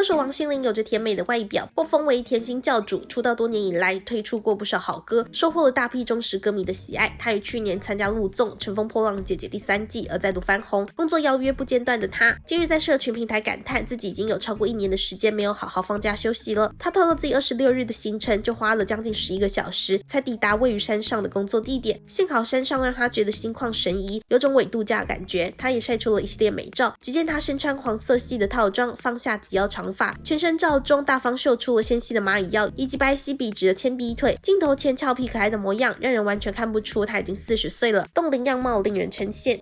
歌手王心凌有着甜美的外表，获封为甜心教主，出道多年以来推出过不少好歌，收获了大批忠实歌迷的喜爱。她于去年参加陆综《乘风破浪姐姐》第3季而再度翻红，工作邀约不间断的她，今日在社群平台感叹自己已经有超过1年的时间没有好好放假休息了。她透露自己26日的行程就花了将近11个小时才抵达位于山上的工作地点，幸好山上让她觉得心旷神怡，有种伪度假的感觉。她也晒出了一系列美照，只见她身穿黄色系的套装，放下及腰长发，全身照中大方秀出了纤细的蚂蚁腰以及白皙笔直的铅笔腿，镜头前俏皮可爱的模样让人完全看不出她已经40岁了，冻龄样貌令人称羡。